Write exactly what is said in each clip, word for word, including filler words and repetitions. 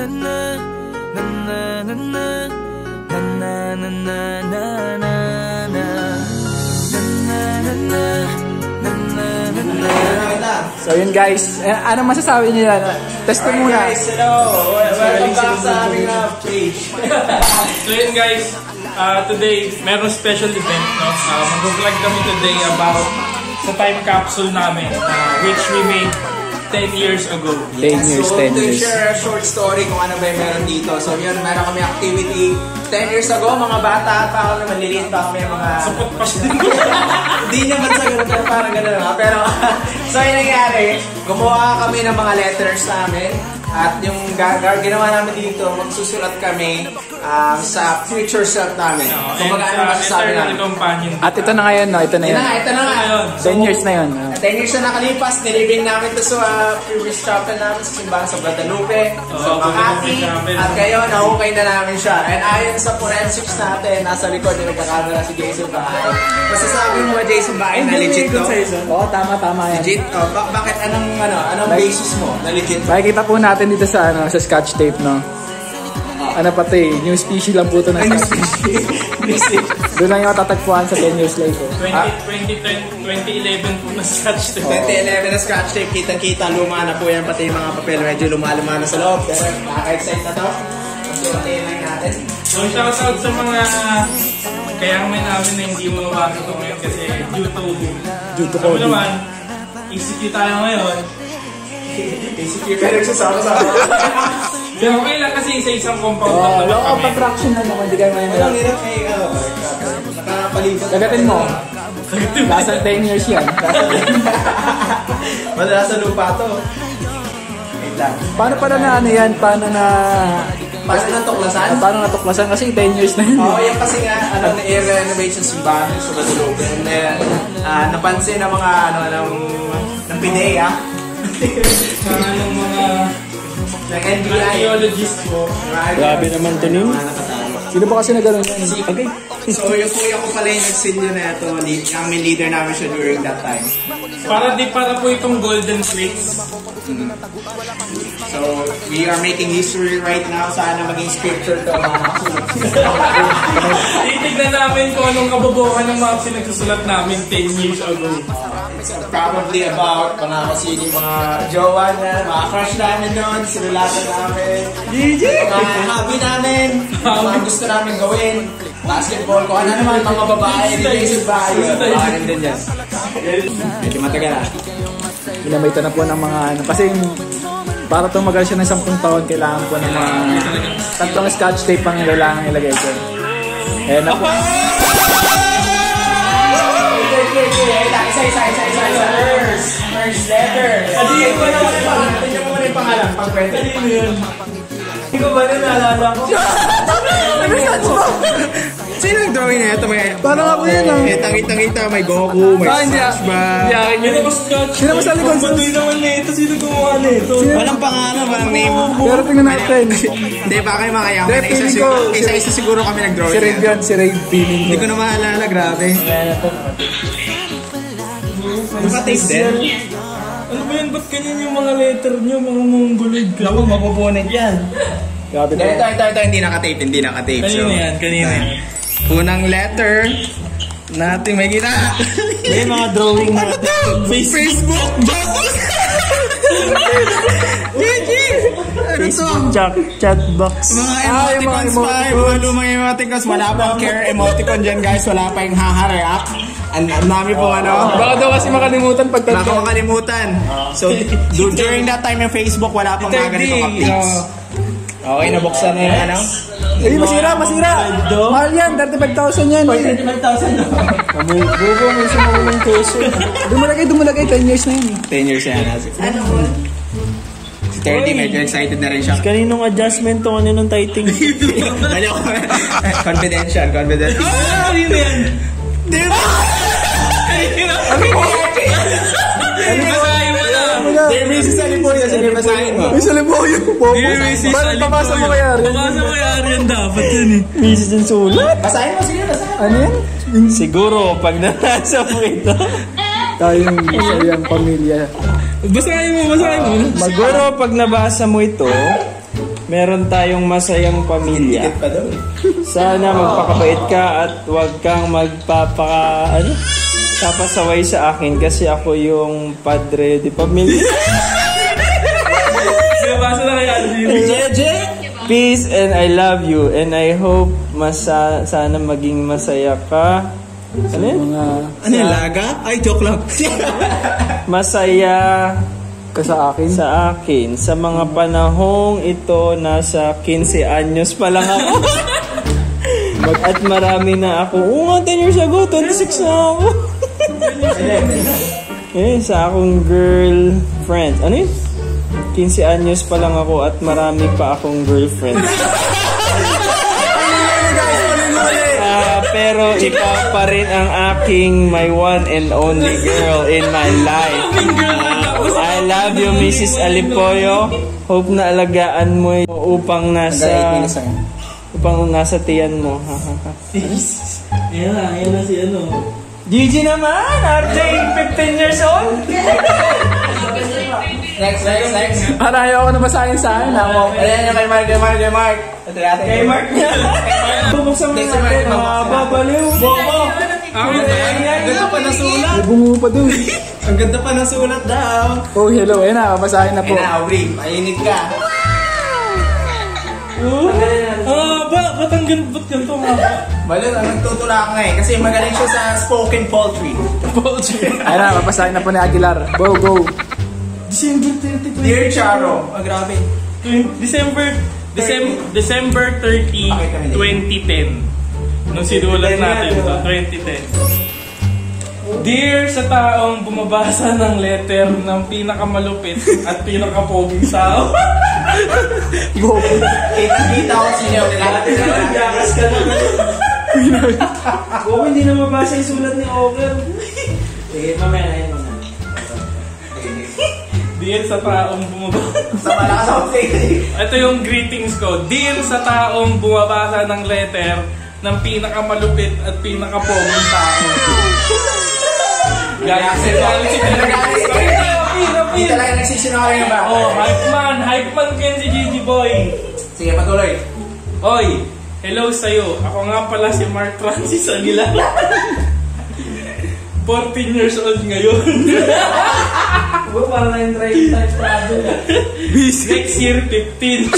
So yun guys, eh, ano masasabi niyo yan? Test ko muna. Guys, hello! Welcome back sa aming page. So yun guys, uh, today meron special event, no? Uh, mag-vlog kami today about sa time capsule namin, uh, which we made ten years ago. ten years, so, ten years. to share a short story kung ano ba yung meron dito. So yun, meron kami activity ten years ago, mga bata, pa ako naman, liliit pa kami mga... Sapot pa siya. Hindi naman sa ganun, pero parang ganun ha. Pero, so yung nangyari, gumawa kami ng mga letters namin. At yung ginawa namin dito, magsusulat kami um, sa future self namin. No, kung magkano masasabi namin. At ito na ngayon, no? Ito na yun. Ito na, ito na nga. ten years na yun. ten years na nakalipas, nilibing namin ito sa uh, previous chapel namin sa simbahan sa Guadalupe, oh, sa Makati, at ngayon, nahukay na namin siya. And ayon sa forensics natin, nasa likod yung nagkakamera si Jason Bahay. Masasabi mo ba, Jason Bahay, na legit to? Oo, tama, tama yan. Legit? Oh, ba bakit? Anong, ano, anong basis mo na legit? Makikita po natin dito sa ano sa scotch tape, no? Ano pati, new species lang po ito na scotch tape. Doon lang yung matatagpuan sa ten years later. twenty eleven po na scotch tape. twenty eleven na scotch tape, kitang-kita, luma na po yan, pati yung mga papel, medyo luma-luma na sa loob. Pero nakaka-excite na to. Pagsuotin lang natin. So shoutout sa mga kaya may namin na hindi mo mabasa ito ngayon kasi due to due to COVID naman, execute tayo ngayon. Execute ka nagsasama-sama. Pero okay lang kasi sa isang compound oh, lang naman kami. kami. Patraction na naman, hindi kayo may Walang hirap kay nakapalibot. Kagatin mo. Lasa ten years yan. Madala sa lupa to. Wait lang. Paano pala na ano yan? Paano na... Paano natuklasan? Uh, paano natuklasan? Kasi ten years na yun. Oo, oh, yan kasi nga, ano, na-renovation simbahan sa Guadalupe. And then, uh, napansin ng mga, ano, ng, ng P D A, Sana yung mga ng N B I archaeologist po. Grabe naman ito nun. Sino ba kasi na gano'n yan? Okay. So yung kuya ko pala yung nagsilyo na ito. Ang main leader namin siya during that time. Para di para po itong golden plates. Mm. So we are making history right now. Sana maging scripture to mga nakasunod. Titignan namin kung anong kabobohan ng mga pinagsusulat namin ten years ago. Probably about mga kasi yung mga jowa na, mga crush namin noon, sinulatan namin. G G! Mga hobby namin, mga gusto namin gawin. Basketball ko, ano naman mga babae, related ba? Babae din yan. Medyo matagal ah. Ginamita na po ng mga ano. Kasi para tumagal siya ng sampung taon, kailangan po ng mga tatlong scotch tape ang kailangan ilagay ko. Eh, na po. Isa, isa, isa, isa, isa. First, first letter. Tingnan mo na yung pangalan. Tingnan mo na yung pangalan. Pag-kwento. Hindi ko ba na naalala ko? Ano scotch mo? Sino nag-drawing na ito? Paano nga po yun ah? Eh, tangita-ngita, may Goku, may SpongeBob. Hindi ako scotch. Sino mo sa likod? Hindi naman na ito. Sino gumawa na ito? Walang pangalan, walang name. Pero tingnan natin. Hindi, baka kayo makayaman. Hindi, feeling ko. Isa-isa siguro kami nag-drawing. Si Raid yan, si Raid feeling ko. Hindi ko na maalala, grabe. Nakatape din? Ano ba yan? Ba't ganyan yung mga letter nyo? Mga mongoloid ka? Naku, mapupunod yan. Grabe Ito, ito, ito, ito, hindi nakatape, hindi nakatape. Kanina yan, kanina yan. Unang letter natin may gina. May mga drawing natin. Facebook! G G! Ano to? Chat, chat box. Mga emoticons pa, mga lumang emoticons. Wala pang care emoticon dyan guys. Wala pa yung haha-react. Ang dami po ano. Baka daw kasi makalimutan pag Baka makalimutan. So during that time yung Facebook, wala pang mga ganito updates. Okay, nabuksan na yung ano. Eh, masira, masira. Mahal yan, thirty-five thousand yan. thirty-five thousand na. Bubo, may sumawang keso. Dumalagay, dumalagay, ten years na yun. ten years yan. Ano? Si thirty, medyo excited na rin siya. Kaninong adjustment to kaninong typing? Confidential, confidential. Ah, yun yan. Diba? Ano po? Basahin mo na. Dear Missus Aliboya, sige, basahin mo. May saliboyo. Dear Missus Bakit pamasa mo kay Arian? Pamasa mo kay Arian dapat yun eh. Missus ng sulat. Basahin mo, sige, basahin. Ano yan? Siguro, pag nasa mo ito. Tayong masayang pamilya. Basahin mo, basahin mo. Siguro pag nabasa mo ito, meron tayong masayang pamilya. Sana magpakabait ka at huwag kang magpapaka... ano? Papasaway sa akin kasi ako yung padre di pamilya. Peace and I love you and I hope masa sana maging masaya ka. Ano yun? Ano yung laga? Ay, joke lang. Masaya ka sa akin? Sa akin. Sa mga panahong ito, nasa fifteen anyos pa lang ako. Mag at marami na ako. Oo nga, ten years ago, twenty-six na ako. Eh, sa akong girlfriend. Ano yun? fifteen anyos pa lang ako at marami pa akong girlfriend. Uh, pero ikaw pa rin ang aking my one and only girl in my life. Uh, I love you, Missus Alipoyo. Hope na alagaan mo upang nasa upang nasa tiyan mo. Ayan na, ayan na si ano. Gigi naman, R J, fifteen years old. Next, next, next. Para ayaw ko na basahin sa akin. Ayan yung kay Mark, kay Mark, kay Mark. Ito natin. Kay Mark niya. Bubuksan mo natin, mga babaliw. Bobo! Ang ganda pa ng sulat. May bungo pa dun. Ang ganda pa ng sulat daw. Oh, hello. Ayan na, basahin na po. Ayan na, Aubrey. Mainit ka. Ah, ba? Ba't ang ganda ganito nga? Balon, ang nagtutulak na eh. Kasi magaling siya sa spoken poetry. Poetry. Ayan na, babasahin na po ni Aguilar. Go, go. December thirtieth. Dear Charo. Ah, grabe. December December December thirtieth, twenty ten. Nung sinulat natin ito, twenty ten. Dear sa taong bumabasa ng letter ng pinakamalupit at pinakapoging sao. Kita-kita ko sinyo. Yakas ka naman. Bobo, hindi na mabasa yung sulat ni Oker. Sige, mamaya na yun. Dear sa taong bumabasa. Sa malakas ako sa'yo. Ito yung greetings ko. Dear sa taong bumabasa ng letter ng pinakamalupit at pinakapoging tao. Guys, galit si Hindi talaga nagsisinungaling ba? Oh, hype man. Hype man kayo si Gigi Boy. Sige, patuloy. Oy, hello sa'yo. Ako nga pala si Mark Francis Aguilar. fourteen years old ngayon. Huwag para na yung try type travel. Next year, fifteen.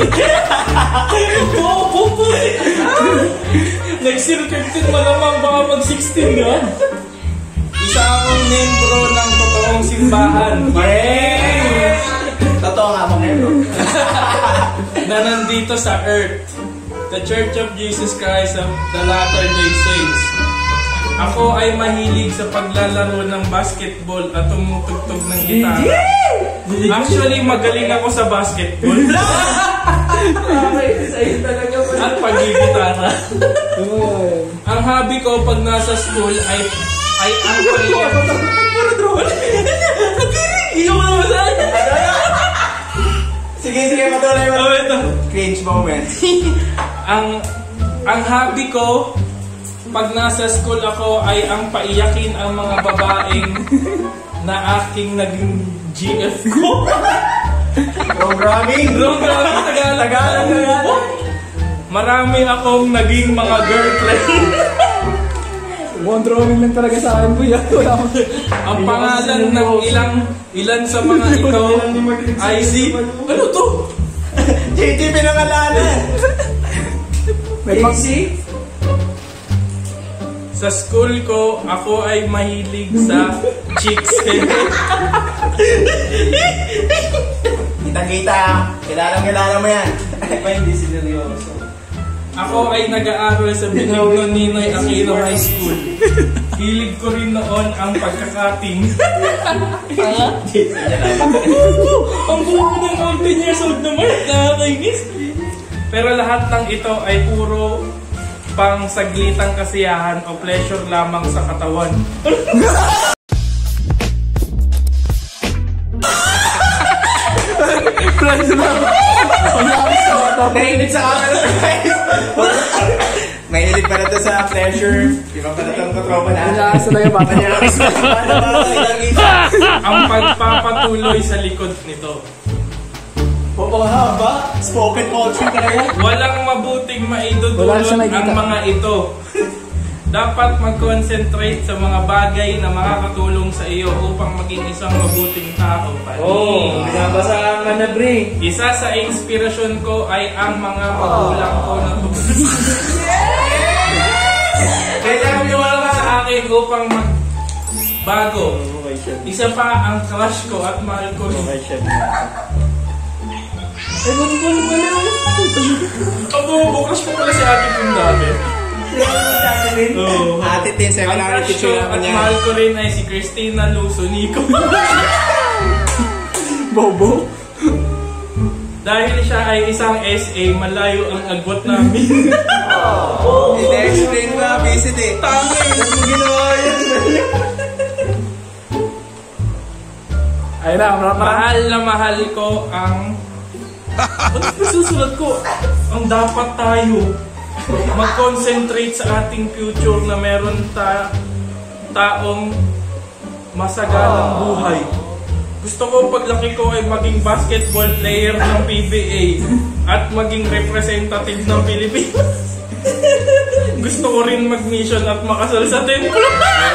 Oo, po, po. Next year, fifteen malamang baka mag-sixteen na. Isa akong membro ng totoong simbahan. Yes! Totoo nga mo membro. Na nandito sa Earth. The Church of Jesus Christ of the Latter-day Saints. Ako ay mahilig sa paglalaro ng basketball at tumutugtog ng gitara. Actually, magaling ako sa basketball. At pag-gitara. Ang hobby ko pag nasa school ay ay ang pag-iyak. Iyo mo naman sa'yo. Sige, sige, patuloy mo. Oh, ito. Cringe moment. Ang ang hobby ko pag nasa school ako ay ang paiyakin ang mga babaeng na aking naging G F ko. Programming. Programming Tagalog. Tagalog. Tagalog. Marami akong naging mga girlfriend. One drawing lang talaga sa akin, kuya. Ang pangalan ng ilang ilan sa mga ito ay si... Ano to? J T pinangalanan. May pang... Sa school ko, ako ay mahilig sa chicks. Kita-kita. Kilala-kilala mo yan. Pa hindi sineryoso. Ako ay nag-aaral sa Benigno Ninoy Aquino High School. Hilig ko rin noon ang pagkakating. Ang buko ng fourteen years old naman. Nakakainis. Pero lahat ng ito ay puro pang saglitang kasiyahan o pleasure lamang sa katawan. Pleasure lang. Nainit sa camera, guys. Mahilig pa na to sa pleasure. Di ba pa na itong katropa na? Relax talaga ba? Ang pagpapatuloy sa likod nito. Oo, haba. Spoken poetry talaga. Walang mabuting maidudulot Wala siya nakikita. ang mga ito. Dapat mag-concentrate sa mga bagay na makakatulong sa iyo upang maging isang mabuting tao. Pani. Oh, binabasaan ka na, Bri. Isa sa inspirasyon ko ay ang mga magulang ko na kailangan niwala sa akin upang magbago. Isa pa ang crush ko at mahal ko rin. Ay, bali, bali, bali. Abo, bukas ko pala si ate yung dati. Oh. Ate Tin, sa Ang mga crush ko teacher at naman niya. mahal ko rin ay si Christina Lusonico. Bobo. Dahil siya ay isang S A, malayo ang agwat namin. Ina-explain ko, visit eh. Tangay! Ano mo ginawa yan? Ayun na, marami. Mahal na mahal ko ang... Ano ba susulat ko? Ang dapat tayo mag-concentrate sa ating future na meron ta taong masagalang buhay. Gusto ko paglaki ko ay maging basketball player ng P B A at maging representative ng Pilipinas. Gusto ko rin mag-mission at makasal sa templo.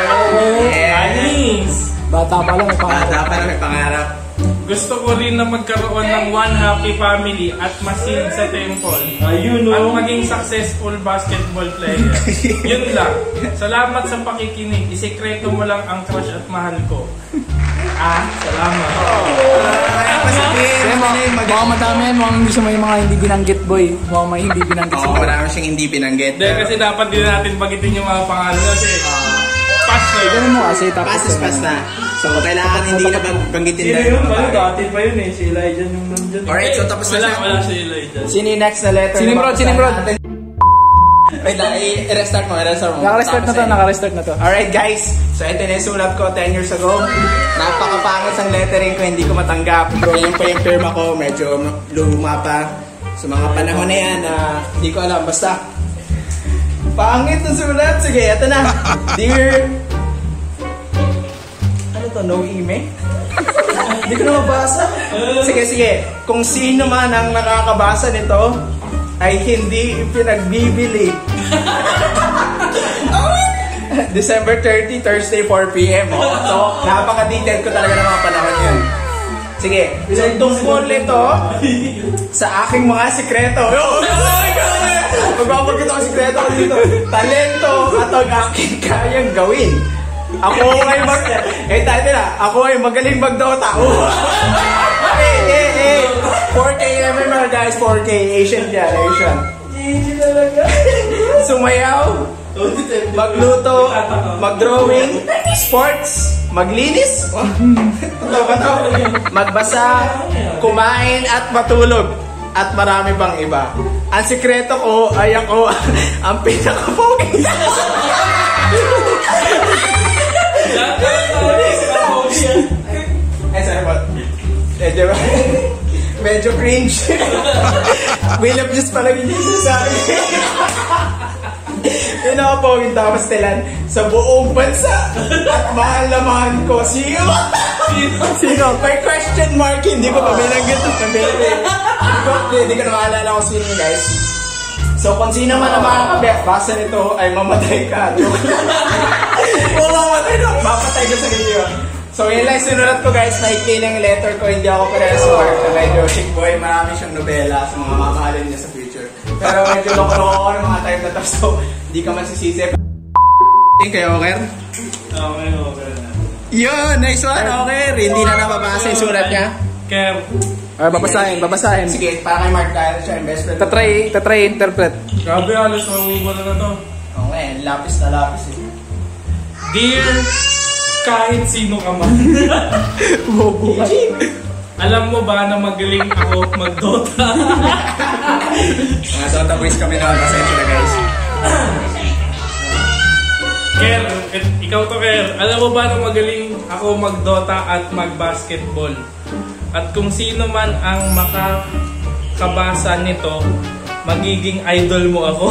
Anis! Bata pa lang, may pangarap. Bata pa na may pangarap. Gusto ko rin na magkaroon ng one happy family at masin sa temple. Ayun, At no? maging successful basketball player. Yun lang. Salamat sa pakikinig. Isekreto mo lang ang crush at mahal ko. Ah, salamat. Kaya pa sabihin, Kasi ano mga, yun, mag- mga madami yan, mukhang hindi siya may mga hindi binanggit, boy. Mukhang may hindi binanggit Oo, siya. marami siyang hindi binanggit. Hindi, kasi dapat din natin bagitin yung mga pangalan kasi pass na yun. Ganun mo kasi, tapos... Pass is pass na. So, kailangan hindi na bang- banggitin Sino dahil yun? mga Bali, bagay. dati pa yun eh. Si Elijah yung nandyan. Alright, so tapos na Wala, siya. wala si Elijah. Sino yung next na letter? Sinimrod, sinimrod. Wait lang, i- i-restart mo, i-restart mo. Naka-restart na to, Tapos, naka-restart na to. Alright guys, so ito na yung sulat ko ten years ago. Napakapangit ang lettering ko, hindi ko matanggap. Ganyan pa yung firma ko, medyo luma pa. So mga panahon na yan, ah, hindi ko alam, basta pangit ang sulat. Sige, ito na. Dear, ano to, no email? Hindi ko na mabasa. Sige, sige. Kung sino man ang nakakabasa nito, ay hindi ipinagbibili. December thirtieth, Thursday, four p m Oh. So, napaka-detailed ko talaga ng mga panahon yun. Sige, so tungkol nito sa aking mga sikreto. Magpapagkita ko sikreto ko dito. Talento at ang aking kayang gawin. Ako ay mag... Eh, tayo na. Ako ay magaling mag-Dota. Eh, eh, eh. four K M M R guys, four K. Asian dyan, Asian. Sumayaw, magluto, mag-drawing, sports, maglinis, totoo ba to? Magbasa, kumain at matulog, at marami pang iba. Ang sikreto ko ay ako ang pinaka-pogi. Eh, sorry po. Medyo, medyo cringe. William just pala ginisip sa akin. Pinakapoging tapos tilan sa buong bansa. At mahal na mahal ko. Sino? Sino? May question mark. Hindi ko pa binanggit. Hindi ko na maalala kung sino guys. So kung sino man ang makakabet, basa nito ay mamatay ka. Oo, mamatay na. Mapatay ka sa inyo. So yun lang sinulat ko guys, naikli ng letter ko, hindi ako parehas smart. Medyo chick boy, marami siyang nobela sa mga mamahalin niya sa future. Pero medyo loko-loko ako ng mga time na to, so hindi ka masisisi. Kayo, okay? Okay, okay. Yun, nice one, okay. Hindi na nababasa yung sulat niya. Kev, Ay, babasahin, babasahin. Sige, para kay Mark Tyler siya, yung best friend. Tatry, tatry interpret. grabe halos mamumura na to. Okay, lapis na lapis eh. Dear kahit sino ka man. Bobo ka. Alam mo ba na magaling ako mag-Dota? Mga Dota boys kami na, pasensya na guys. Ker, et- ikaw to Ker. Alam mo ba na magaling ako mag-Dota at mag-basketball? At kung sino man ang makakabasa nito, magiging idol mo ako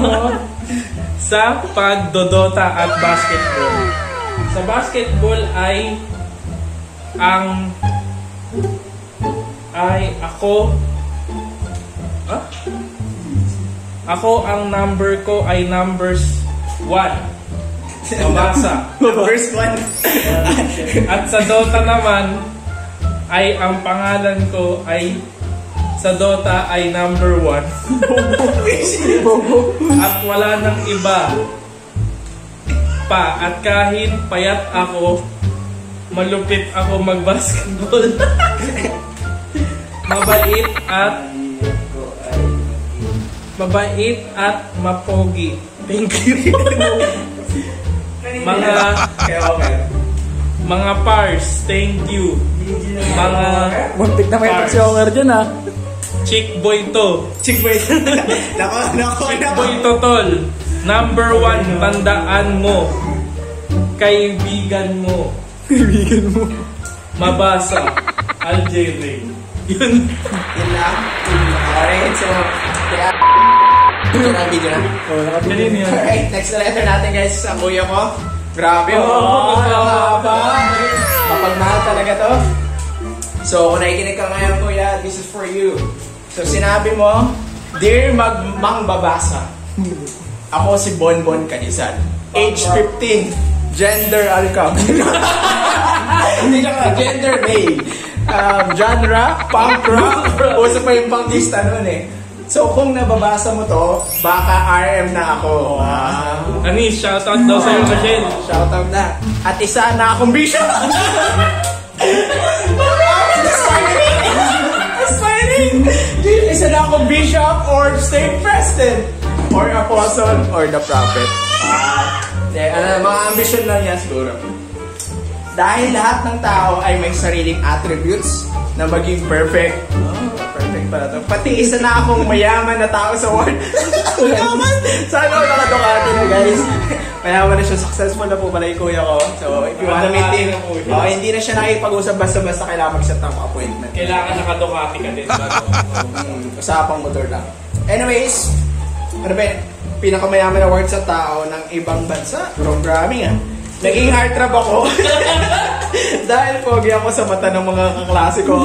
sa pag-dodota at basketball. Sa basketball ay ang ay ako. Ah? Ako ang number ko ay numbers one. Mabasa. Numbers one. At sa Dota naman ay ang pangalan ko ay sa Dota ay number one. At wala nang iba pa. At kahit payat ako, malupit ako mag-basketball. Mabait at Mabait at mapogi. Thank you. Mga Mga pars, thank you. Mga Muntik na may pars. pag-shower dyan ah. Chick boy to. Chick boy. Nako, nako, Chick nako. boy to tol. Number one, tandaan mo. Kaibigan mo. Kaibigan mo. Mabasa. Algeria. Yun. Yun lang. Alright, so, kaya, ito na video na. Oh, nakabili. Ganun yun. Alright, next na letter natin guys, ang kuya ko. Grabe, oh, oh, haba. Mapagmahal talaga to. So, kung nakikinig ka ngayon kuya, this is for you. So, sinabi mo, Dear Magmang Babasa, ako si Bonbon Kanisan. Age fifteen, gender alcam. Hindi ka gender male. Um, genre, punk rock. Uso pa yung punkista nun eh. So kung nababasa mo to, baka R M na ako. Wow. Ani, shoutout daw sa'yo, Rachel. Shoutout na. At isa na akong bishop. Aspiring! Aspiring! Isa na akong bishop or state president or apostle or the prophet. Ah, uh, ano, mga ambition lang yan siguro. Dahil lahat ng tao ay may sariling attributes na maging perfect. Oh, perfect pala to. Pati isa na akong mayaman na tao sa world. Mayaman! Sana ako nakadukati na guys. Mayaman na siya. Successful na po pala yung kuya ko. So, if you wanna meet him, oh, hindi na siya nakipag-usap basta-basta kailangan mag-set ng appointment. Kailangan nakadukati ka din. um, usapang motor lang. Anyways, ano ba yun? Pinakamayaman na word sa tao ng ibang bansa. Programming ah. Naging heartthrob ako. Dahil pogi ako sa mata ng mga kaklase ko.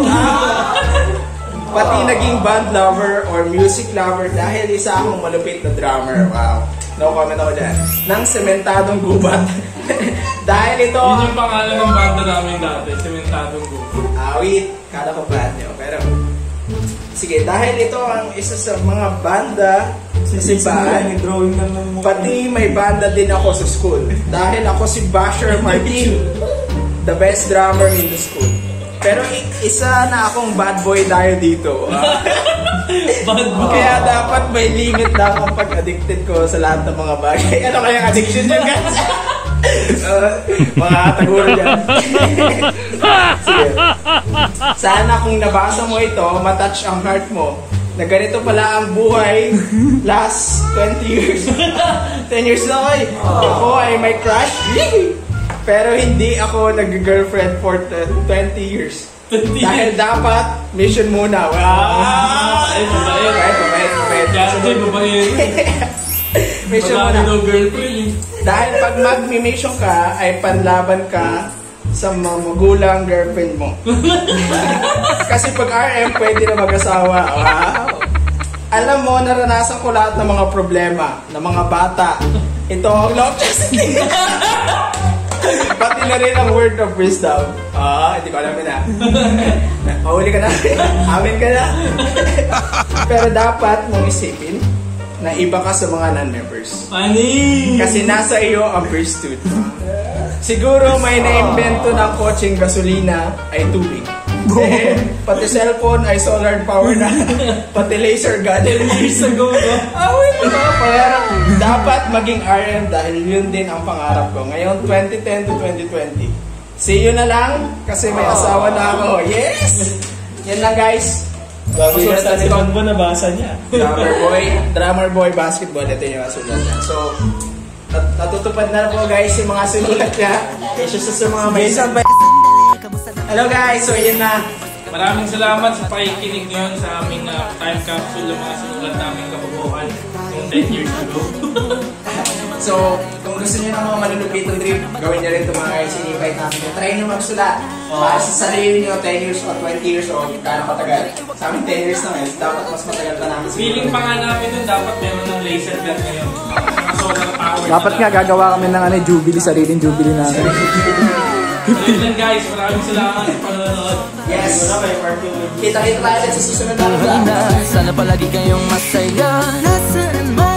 Pati naging band lover or music lover dahil isa akong malupit na drummer. Wow. No comment ako dyan. Nang sementadong gubat. Dahil ito... Yun yung pangalan ng banda namin dati. Sementadong gubat. Awit. Kala ko band nyo. Pero... Sige, dahil ito ang isa sa mga banda sa simbahan. Pati may banda din ako sa school. Dahil ako si Basher Martin, the best drummer in the school. Pero isa na akong bad boy dahil dito. Bad boy. Kaya dapat may limit na akong pag-addicted ko sa lahat ng mga bagay. Ano kayang addiction nyo guys? uh, mga taguro dyan. Sige. Sana kung nabasa mo ito, matouch ang heart mo na ganito pala ang buhay last twenty years. ten years na ako eh. Ako ay may crush. Pero hindi ako nag-girlfriend for twenty years. Dahil dapat mission muna. Wow! Ay, mabait. Mabait, mabait, mabait. Kaya mabait. Mission Wala muna. no girlfriend. Dahil pag mag-mission ka, ay panlaban ka sa mga magulang girlfriend mo. Kasi pag R M, pwede na mag-asawa. Wow! Alam mo, naranasan ko lahat ng mga problema ng mga bata. Ito ang love testing. Pati na rin ang word of wisdom. Ah, hindi ko alam na. Mahuli ka na. Amin ka na. Pero dapat mong isipin na iba ka sa mga non-members. Ani! Kasi nasa iyo ang pursuit. Siguro may na-invento ng kotseng gasolina ay tubig. Eh, pati cellphone ay solar power na. Pati laser gun. Years ago, no? Awit ko. Pangarap. Dapat maging R M dahil yun din ang pangarap ko. Ngayon, twenty ten to twenty twenty. See you na lang kasi may asawa na ako. Yes! Yan lang guys. Bago na sa si Bonbon, nabasa niya. Drummer boy, drummer boy basketball. Ito yung sulat niya. So, nat natutupad na po guys yung mga sinulat niya. Kasi sa mga may sabay. Hello guys, so yun na. Maraming salamat sa pakikinig ngayon sa aming uh, time capsule ng mga sinulat naming kabubuhan noong ten years ago. So, kung gusto niyo ng mga malulupitong drip, gawin niyo rin ito mga guys. Sinipay namin. Try niyo magsulat. Para sa sarili niyo, ten years o twenty years o kano katagal. Sa amin, ten years na guys. Dapat mas matagal pa namin. Feeling pa nga namin dun, dapat meron ng laser gun ngayon. Solar power. Dapat nga gagawa kami ng ano, jubilee, sariling jubilee namin. Ayun lang guys, maraming salamat sa panonood. Yes. Kita-kita tayo sa susunod na vlog. Sana palagi kayong masaya. Nasaan man